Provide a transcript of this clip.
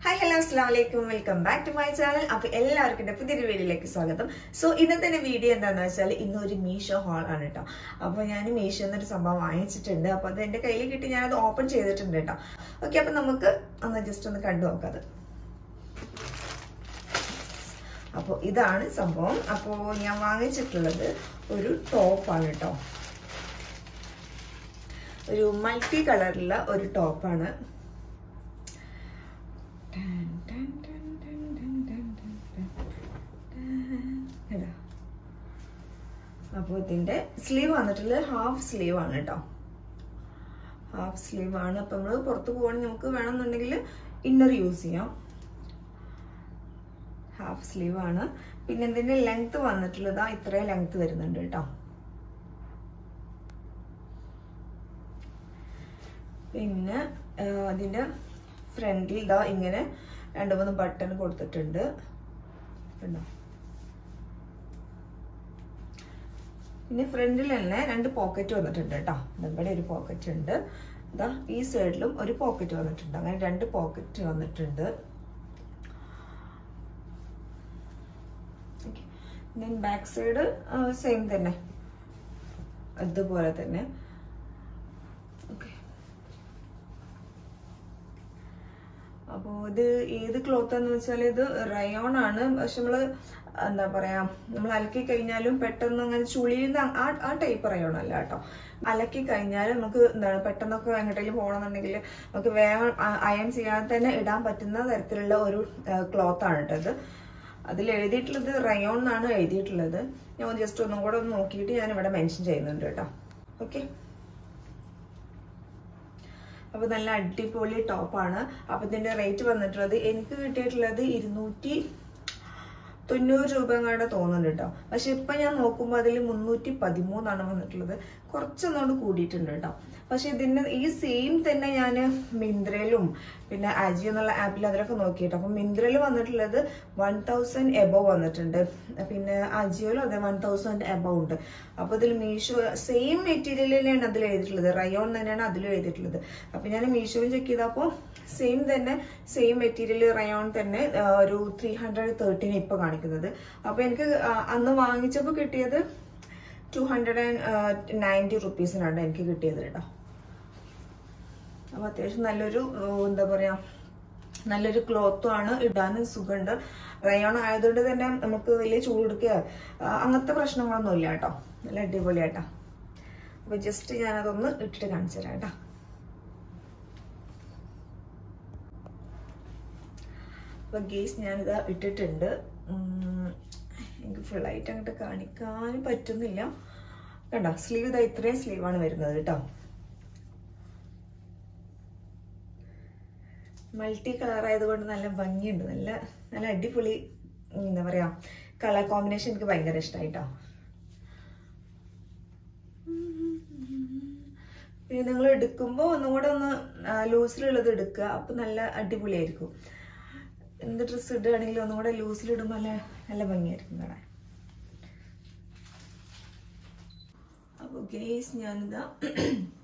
Hi, hello, assalamualaikum. Welcome back to my channel. അപ്പോൾ എല്ലാവർക്കും പുതിയൊരു വീഡിയോയിലേക്ക് സ്വാഗതം. സോ ഇന്നത്തെ വീഡിയോ എന്താണെന്ന് വെച്ചാൽ ഇന്നൊരു മീഷോ ഹാൾ ആണ് കേട്ടോ. അപ്പോൾ ഞാൻ മീഷോ എന്നൊരു സംഭവം വാങ്ങിച്ചിട്ടുണ്ട്. അപ്പോൾ അത് എൻ്റെ കയ്യിൽ കിട്ടി ഞാനത് ഓപ്പൺ ചെയ്തിട്ടുണ്ട് കേട്ടോ. ഓക്കെ, അപ്പോൾ നമുക്ക് ജസ്റ്റ് ഒന്ന് കണ്ടു നോക്കാം. അപ്പോൾ ഇതാണ് സംഭവം. അപ്പോൾ ഞാൻ വാങ്ങിച്ചിട്ടുള്ളത് ഒരു ടോപ്പാണ് കേട്ടോ. ഒരു മൾട്ടി കളറിലുള്ള ഒരു ടോപ്പാണ്. അപ്പോൾ ഇതിന്റെ സ്ലീവ് വന്നിട്ടുള്ള ഹാഫ് സ്ലീവ് ആണ് കേട്ടോ. ഹാഫ് സ്ലീവ് ആണ്. അപ്പൊ നമ്മള് പുറത്ത് പോകണമെങ്കിൽ നമുക്ക് വേണമെന്നുണ്ടെങ്കിൽ ഇന്നർ യൂസ് ചെയ്യാം. ഹാഫ് സ്ലീവ് ആണ്. പിന്നെ ഇതിന്റെ ലെങ്ത് വന്നിട്ടുള്ളത് ഇത്രയും ലെങ്ത് വരുന്നുണ്ട് കേട്ടോ. പിന്നെ അതിന്റെ ഫ്രണ്ടിൽ ഇതാ ഇങ്ങനെ 2-3 ബട്ടൺ കൊടുത്തിട്ടുണ്ട് കണ്ടോ. പിന്നെ ഫ്രണ്ടിൽ തന്നെ 2 പോക്കറ്റ് വന്നിട്ടുണ്ട് കേട്ടോ. ഇവിടെ ഒരു പോക്കറ്റ് ഉണ്ട്, ഇതാ ഈ സൈഡിലും ഒരു പോക്കറ്റ് വന്നിട്ടുണ്ട്. അങ്ങനെ 2 പോക്കറ്റ് വന്നിട്ടുണ്ട്. ബാക്ക് സൈഡ് സെയിം തന്നെ, അതുപോലെ തന്നെ. അപ്പോൾ ഇത് ഏത് ക്ലോത്ത് എന്ന് വെച്ചാൽ ഇത് റയോൺ ആണ്. പക്ഷെ നമ്മള് എന്താ പറയാ, നമ്മൾ അലക്കി കഴിഞ്ഞാലും പെട്ടെന്ന് അങ്ങനെ ചുളിയുന്ന ആ ടൈപ്പ് റയോൺ അല്ല കേട്ടോ. അലക്കി കഴിഞ്ഞാലും നമുക്ക് എന്താണ് പെട്ടെന്നൊക്കെ എങ്ങോട്ടെങ്കിലും പോകണമെന്നുണ്ടെങ്കിൽ നമുക്ക് വേഗം അയൺ ചെയ്യാതെ തന്നെ ഇടാൻ പറ്റുന്ന തരത്തിലുള്ള ഒരു ക്ലോത്ത് ആണ് കേട്ടോ ഇത്. അതിൽ എഴുതിയിട്ടുള്ളത് റയോൺ എന്നാണ് എഴുതിയിട്ടുള്ളത്. ഞാൻ ജസ്റ്റ് ഒന്നും കൂടെ ഒന്ന് നോക്കിയിട്ട് ഞാൻ ഇവിടെ മെൻഷൻ ചെയ്യുന്നുണ്ട് കേട്ടോ. ഓക്കെ, അപ്പൊ നല്ല അടിപൊളി ടോപ്പാണ്. അപ്പൊ ഇതിന്റെ റേറ്റ് വന്നിട്ടുള്ളത് എനിക്ക് കിട്ടിയിട്ടുള്ളത് 290 രൂപ എങ്ങാണ്ട് തോന്നുന്നുണ്ട് കേട്ടോ. പക്ഷെ ഇപ്പൊ ഞാൻ നോക്കുമ്പോ അതിൽ 313 വന്നിട്ടുള്ളത്. കുറച്ചൊന്നുകൊണ്ട് കൂടിയിട്ടുണ്ട് കേട്ടോ. പക്ഷെ ഇതിന്റെ ഈ സെയിം തന്നെ ഞാൻ മിന്ത്രയിലും പിന്നെ അജിയോ എന്നുള്ള ആപ്പിൽ അതിലൊക്കെ നോക്കിയിട്ടോ. അപ്പൊ മിന്ത്രയിൽ വന്നിട്ടുള്ളത് 1000 എബവ് വന്നിട്ടുണ്ട്. പിന്നെ അജിയോയിലും അതെ 1000 എബവ് ഉണ്ട്. അപ്പൊ ഇതിൽ മീഷോ സെയിം മെറ്റീരിയൽ തന്നെയാണ് അതിൽ എഴുതിയിട്ടുള്ളത്. റയോൺ തന്നെയാണ് അതിലും എഴുതിയിട്ടുള്ളത്. അപ്പൊ ഞാൻ മീഷോയിൽ ചെക്ക് ചെയ്തപ്പോ സെയിം തന്നെ, സെയിം മെറ്റീരിയൽ റയോൺ തന്നെ ഒരു 313 ഇപ്പൊ കാണിക്കുന്നത്. അപ്പൊ എനിക്ക് അന്ന് വാങ്ങിച്ചപ്പോ കിട്ടിയത് 290 റുപ്പീസിനാണ് എനിക്ക് കിട്ടിയത് കേട്ടോ. അപ്പൊ അത്യാവശ്യം നല്ലൊരു എന്താ പറയാ, നല്ലൊരു ക്ലോത്തും ആണ്, ഇടാനും സുഖമുണ്ട്. റയോൺ ആയതുകൊണ്ട് തന്നെ നമുക്ക് വലിയ ചൂടെടുക്കുക അങ്ങനത്തെ പ്രശ്നങ്ങളൊന്നും ഇല്ല കേട്ടോ. നല്ല അടിപൊളിയാട്ടോ. അപ്പൊ ജസ്റ്റ് ഞാനതൊന്ന് ഇട്ടിട്ട് കാണിച്ചു തരാം കേട്ടോ. അപ്പൊ ഗേസ് ഞാനിത് ഇട്ടിട്ടുണ്ട്. എനിക്ക് ഫുള്ളായിട്ട് അങ്ങോട്ട് കാണിക്കാൻ പറ്റുന്നില്ല കണ്ടോ. സ്ലീവ് ഇതാ ഇത്രയും സ്ലീവാണ് വരുന്നത് കേട്ടോ. മൾട്ടി കളർ ആയതുകൊണ്ട് നല്ല ഭംഗിയുണ്ട്. നല്ല നല്ല അടിപൊളി എന്താ പറയാ, കളർ കോമ്പിനേഷൻ എനിക്ക് ഭയങ്കര ഇഷ്ടമായിട്ടോ. പിന്നെ നിങ്ങൾ എടുക്കുമ്പോൾ ഒന്നുകൂടെ ഒന്ന് ലൂസിലുള്ളത് എടുക്കുക. അപ്പൊ നല്ല അടിപൊളിയായിരിക്കും. എന്ത് ഡ്രസ്സ് ഇടുകയാണെങ്കിലും ഒന്നും കൂടെ ലൂസിലിടുമ്പോൾ നല്ല നല്ല ഭംഗിയായിരിക്കും കാണാൻ. അപ്പോൾ ഗേസ് ഞാനിതാ